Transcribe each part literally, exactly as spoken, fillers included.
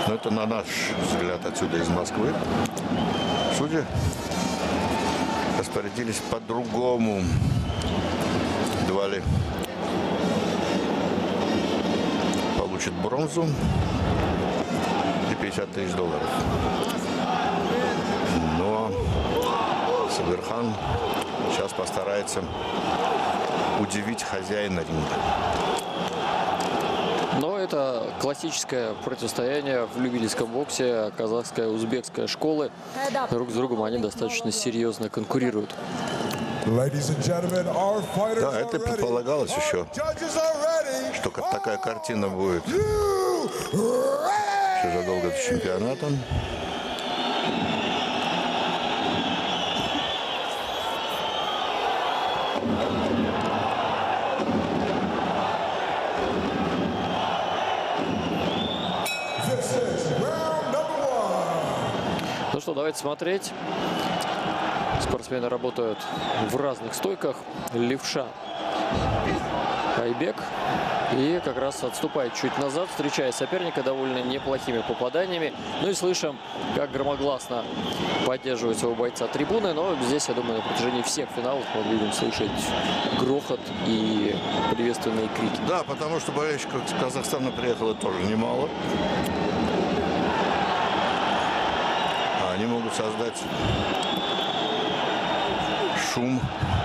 Но это на наш взгляд отсюда из Москвы. Судьи распорядились по-другому. Двали получит бронзу и пятьдесят тысяч долларов. Но Сабирхан сейчас постарается удивить хозяина ринга. Но это классическое противостояние в любительском боксе. Казахская, узбекская школы. Друг с другом они достаточно серьезно конкурируют. Да, это предполагалось еще, что такая картина будет еще задолго до чемпионата. Ну что, давайте смотреть. Спортсмены работают в разных стойках. Левша Айбек. И как раз отступает чуть назад, встречая соперника довольно неплохими попаданиями. Ну и слышим, как громогласно поддерживают своего бойца трибуны. Но здесь, я думаю, на протяжении всех финалов мы будем слышать грохот и приветственные крики. Да, потому что болельщиков из Казахстана приехало тоже немало. Они могут создать шум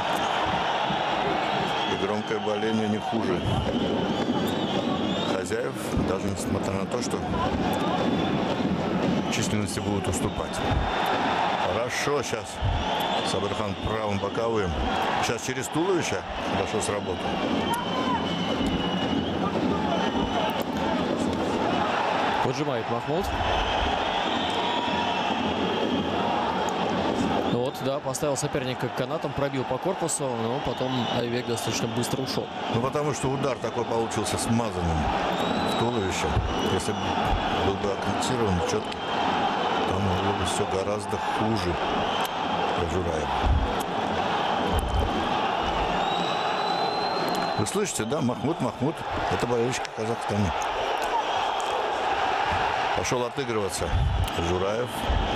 и громкое боление не хуже хозяев, даже несмотря на то, что численности будут уступать. Хорошо, сейчас Сабирхан правым боковым. Сейчас через туловище хорошо сработал. Поджимает Махмуд. Вот, да, поставил соперника канатом, пробил по корпусу, но потом Айбек достаточно быстро ушел. Ну, потому что удар такой получился смазанным в туловище. Если бы был бы акцентирован четко, то было бы все гораздо хуже для Жураева. Вы слышите, да? Махмуд, Махмуд. Это болельщик Казахстана. Пошел отыгрываться Жураев.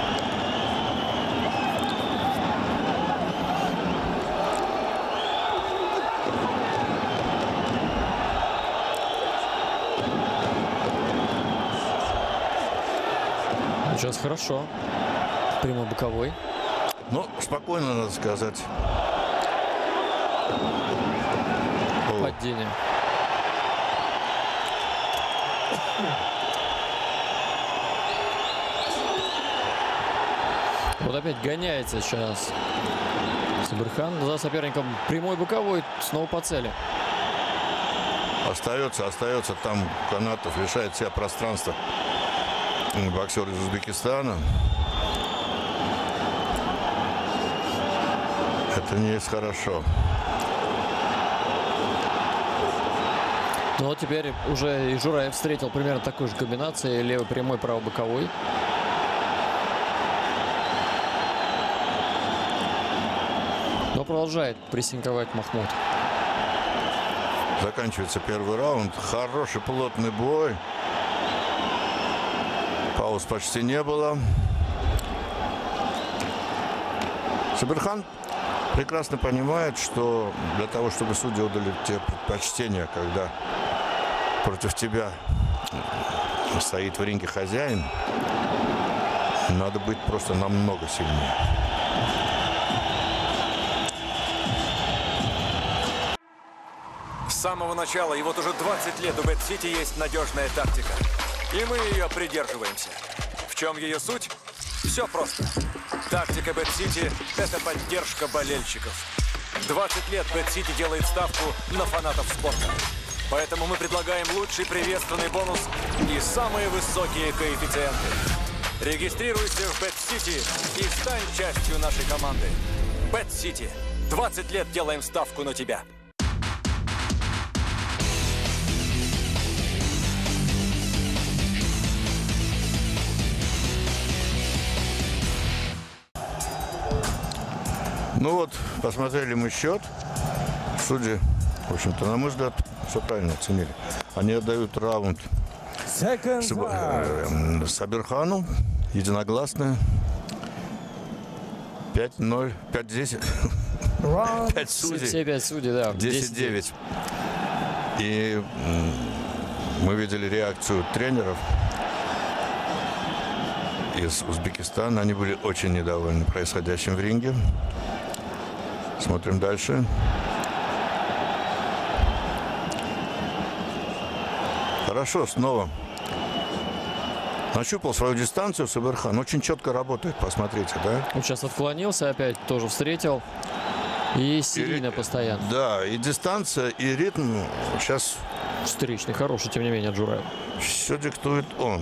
Сейчас хорошо. Прямой боковой. Ну, спокойно, надо сказать. Падение. Вот опять гоняется сейчас Сабирхан за соперником. Прямой боковой, снова по цели. Остается, остается. Там Канатов лишает себя пространства. Боксер из Узбекистана. Это не есть хорошо. Ну вот теперь уже и Жураев встретил примерно такой же комбинацией. Левый прямой, правый боковой. Но продолжает прессинговать Махмуд. Заканчивается первый раунд. Хороший плотный бой. Пауз почти не было. Сабирхан прекрасно понимает, что для того, чтобы судьи отдали тебе предпочтение, когда против тебя стоит в ринге хозяин, надо быть просто намного сильнее. С самого начала, и вот уже двадцать лет у Bad City есть надежная тактика. И мы ее придерживаемся. В чем ее суть? Все просто. Тактика Bad City – это поддержка болельщиков. двадцать лет Bad City делает ставку на фанатов спорта. Поэтому мы предлагаем лучший приветственный бонус и самые высокие коэффициенты. Регистрируйся в Bad City и стань частью нашей команды. Bad City. двадцать лет делаем ставку на тебя. Ну вот, посмотрели мы счет. Судьи, в общем-то, на мой взгляд, все правильно оценили. Они отдают раунд Саб- Сабирхану единогласно. пять ноль, пять десять. пять судей. Все пять судей, да. десять девять. И м, мы видели реакцию тренеров из Узбекистана. Они были очень недовольны происходящим в ринге. Смотрим дальше. Хорошо, снова. Нащупал свою дистанцию Сабирхан. Очень четко работает, посмотрите, да? Он сейчас отклонился опять, тоже встретил. И серийно И- постоянно. Да, и дистанция, и ритм сейчас Встречный, хороший, тем не менее, от Джураева. все диктует он.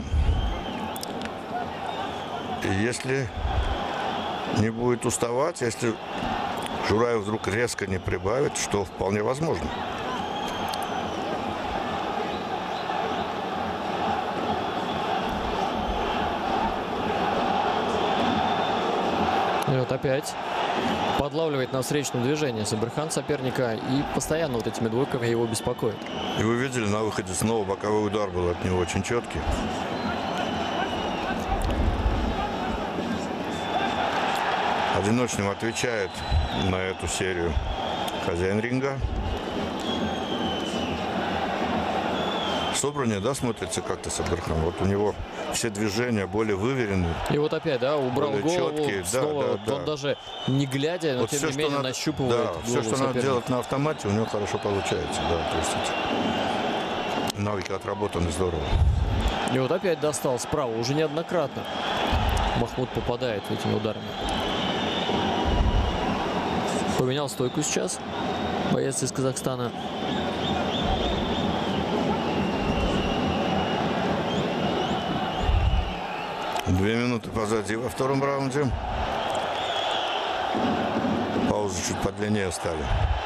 И если не будет уставать, если Джураев вдруг резко не прибавит, что вполне возможно. И вот опять подлавливает на встречном движении Сабирхан соперника. И постоянно вот этими двойками его беспокоит. И вы видели на выходе снова боковой удар был от него очень четкий. Одиночным отвечает на эту серию хозяин ринга. Собрание, да, смотрится как-то Сабирхан. Вот у него все движения более выверенные. И вот опять, да, убрал Более голову. четкие, да, Снова да, вот да. он даже не глядя, но Вот тем все, не что менее надо, нащупывает да, голову все, что надо соперника. делать на автомате, у него хорошо получается. Да, то есть эти навыки отработаны здорово. И вот опять достал справа, уже неоднократно. Махмуд попадает этими ударами. Поменял стойку сейчас боец из Казахстана. Две минуты позади во втором раунде. Паузы чуть подлиннее стали.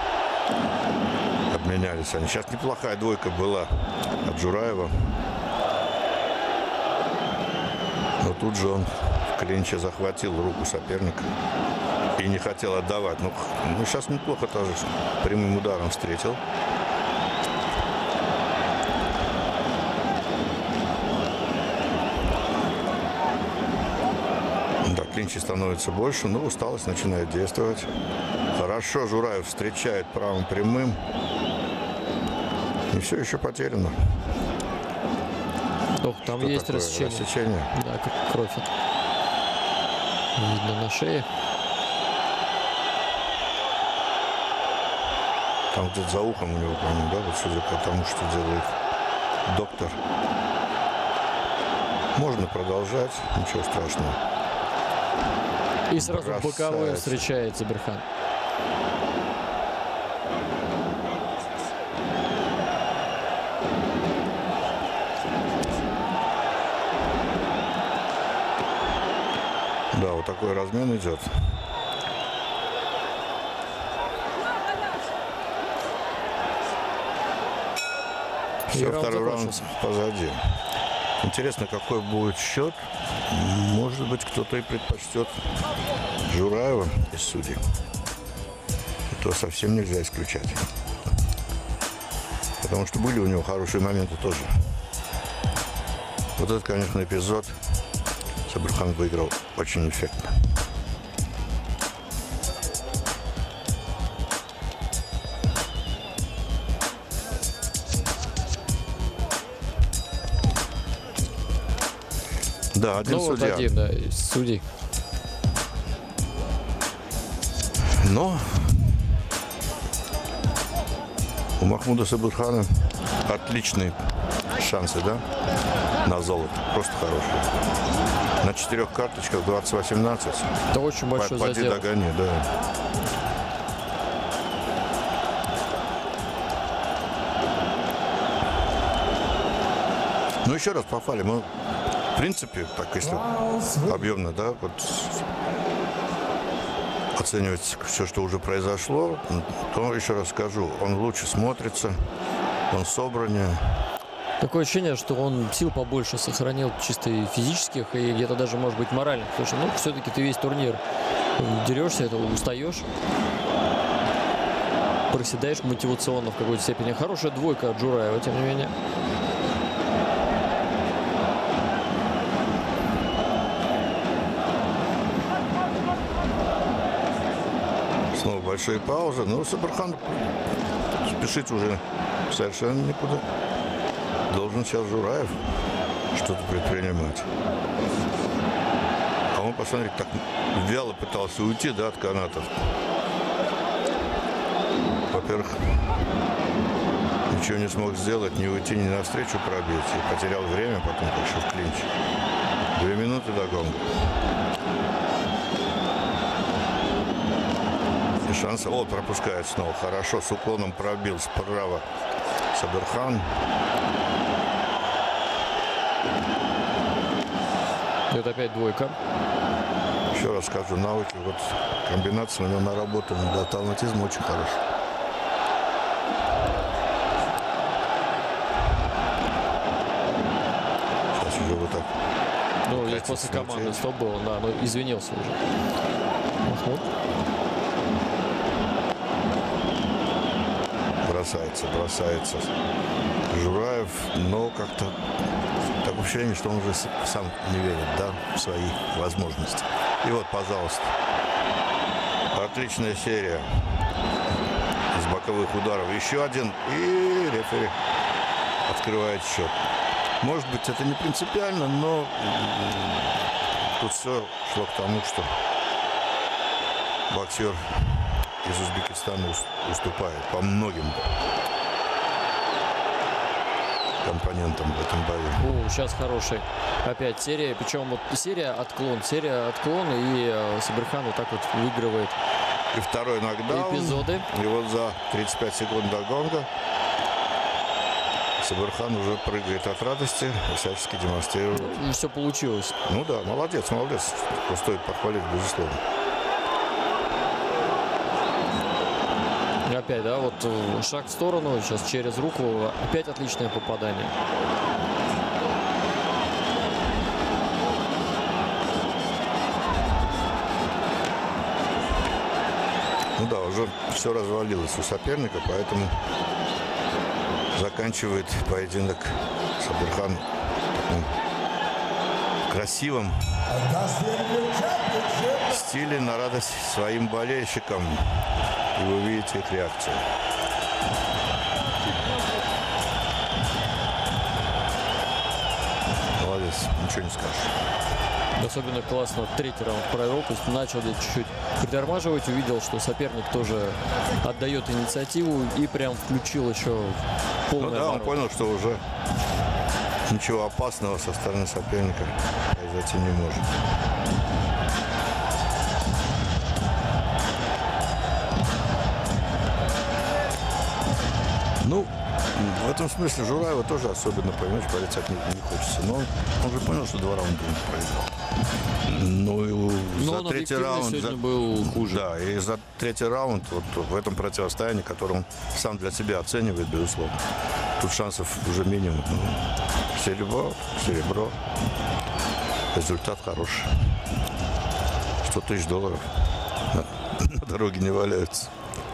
Обменялись они. Сейчас неплохая двойка была от Джураева. Но тут же он в клинче захватил руку соперника и не хотел отдавать. Ну, ну сейчас неплохо тоже прямым ударом встретил. Да, клинчи становится больше, но усталость начинает действовать. Хорошо Джураев встречает правым прямым. Не все еще потеряно. Ох, там Что есть такое? рассечение. Рассечение. Да, как кровь. Видно на шее. Там где-то за ухом у него, по-моему, да, вот судя по тому, что делает доктор. Можно продолжать, ничего страшного. И сразу Бросает. боковой встречает Сабирхан. Да, вот такой размен идет. Все, раунд второй раунд закончился. позади. Интересно, какой будет счет. Может быть, кто-то и предпочтет Джураева из судей. Это совсем нельзя исключать. Потому что были у него хорошие моменты тоже. Вот этот, конечно, эпизод Сабирхан выиграл очень эффектно. Да, один Ну, вот судья. один, да, из судей. Но у Махмуда Сабирхана отличные шансы, да, на золото. Просто хорошие. На четырех карточках двадцать восемнадцать. Это очень большой Поди задел. догони, да. Ну, еще раз попали. Мы, в принципе, так, если объемно, да, вот оценивать все, что уже произошло, то, еще раз скажу, он лучше смотрится, он собраннее. Такое ощущение, что он сил побольше сохранил чисто и физических, и где-то даже, может быть, моральных. Потому что, ну, все-таки ты весь турнир дерешься, это устаешь, проседаешь мотивационно в какой-то степени. Хорошая двойка от Джураева, тем не менее. большие паузы. Но Сабырхан спешить уже совершенно никуда. Должен сейчас Жураев что-то предпринимать. А он, посмотрите, так вяло пытался уйти, да, от канатов. Во-первых, ничего не смог сделать, не уйти, ни навстречу пробить. И потерял время, потом еще в клинч. Две минуты до гонга. И шансы. О, пропускает снова. Хорошо, с уклоном пробил справа Сабырхан. Это опять двойка. Еще раз скажу, навыки, вот комбинация у него наработана, да, травматизм очень хороший. Сейчас уже вот так. Ну, и после команды стоп был, да, но извинился уже. Махмуд. Бросается, бросается Жураев, но как-то такое ощущение, что он уже сам не верит, да, в свои возможности. И вот, пожалуйста, отличная серия из боковых ударов. Еще один, и рефери открывает счет. Может быть, это не принципиально, но тут все шло к тому, что боксер из Узбекистана уступает по многим компонентам в этом бою. О, сейчас хороший опять серия. Причем вот серия отклон, серия отклон, и э, Сабырхан вот так вот выигрывает. И второй нокдаун. Эпизоды. И вот за тридцать пять секунд до гонга Сабырхан уже прыгает от радости и всячески демонстрирует. Ну, все получилось. Ну да, молодец, молодец. Стоит похвалить, безусловно. И опять, да, вот шаг в сторону, сейчас через руку. Опять отличное попадание. Ну да, уже все развалилось у соперника, поэтому заканчивает поединок Сабырхан таким красивым стиле, на радость своим болельщикам. И вы увидите их реакцию. Молодец, ничего не скажешь. Особенно классно третий раунд провел, то есть начал где-то чуть-чуть притормаживать, увидел, что соперник тоже отдает инициативу и прям включил еще полный Ну да, оборот. он понял, что уже ничего опасного со стороны соперника произойти не может. Ну, в этом смысле Жураева тоже особенно, понимаешь, порицать не, не хочется. Но он, он же понял, что два раунда он проиграл. Ну, и Но за он третий раунд... сегодня За, был хуже. Да, и за третий раунд вот в этом противостоянии, которое он сам для себя оценивает, безусловно, тут шансов уже минимум. Ну, серебро, серебро. Результат хороший. сто тысяч долларов на, на дороге не валяются.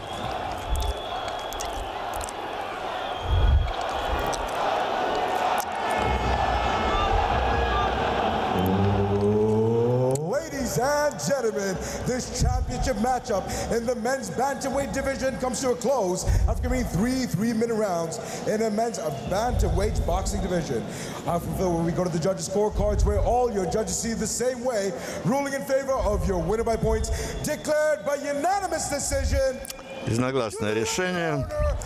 And gentlemen, this championship matchup in the men's bantamweight division comes to a close after giving three three-minute rounds in the men's bantamweight boxing division. After we go to the judges' scorecards, where all your judges see the same way, ruling in favor of your winner by points, declared by unanimous decision. Единогласное решение.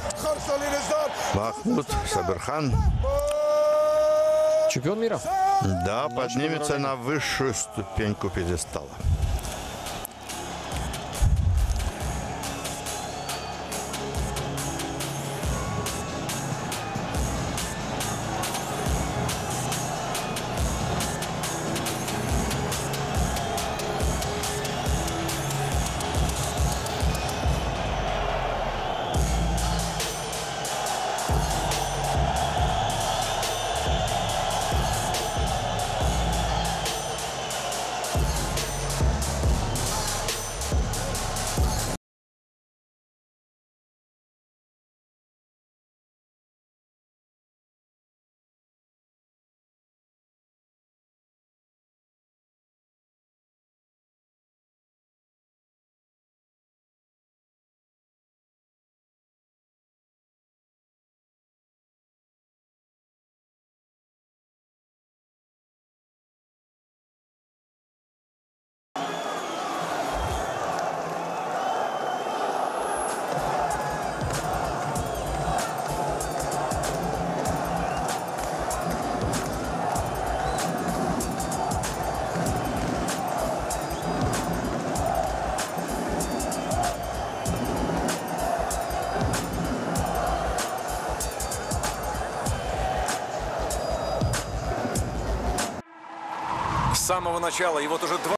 Махмуд Сабырхан. Чемпион мира. Да, поднимется на высшую ступеньку пьедестала. самого начала, и вот уже два...